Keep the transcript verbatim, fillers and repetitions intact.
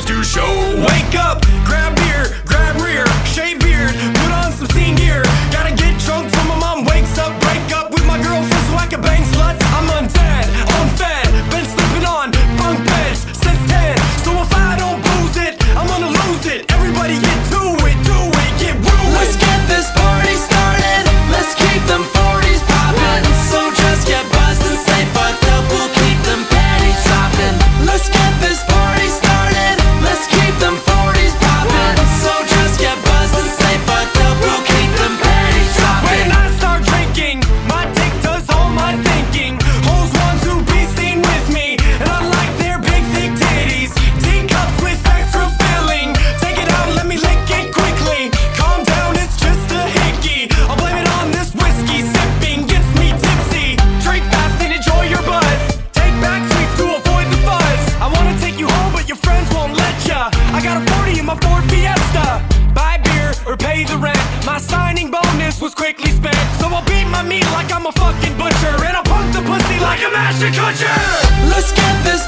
to show. Wake up, grab beer, grab rear, shave beard, put on some scene gear. Gotta get drunk till my mom wakes up. Break up with my girlfriend so I can bang sluts. I'm undead, unfed, been sleeping on bunk beds since ten. So if I don't booze it, I'm gonna lose it. Everybody get to it, do it, get ruined. Let's get this party started. Let's keep them forties poppin'. So just get buzzed and stay fucked up. We'll keep them panties droppin'. Let's get this party started. Let's keep them forties poppin'. So just get buzzed and stay fucked up. We'll keep them panties droppin'. When I start drinking, my dick does all my thinking. Hoes want to be seen with me, and I like their big thick titties. Teacups with extra filling. Take it out, let me lick it quickly. Calm down, it's just a hickey. I'll blame it on this whiskey. Sipping gets me tipsy. Drink fast and enjoy your buzz. Take back sweets to avoid the fuzz. I wanna take you home, but your friends won't let ya. I got a forty in my Ford Fiesta. Buy beer or pay the rent. My signing bonus was quickly spent. So I'll beat my meat like I'm a fucking butcher, and I'll punk the pussy like a master butcher. Let's get this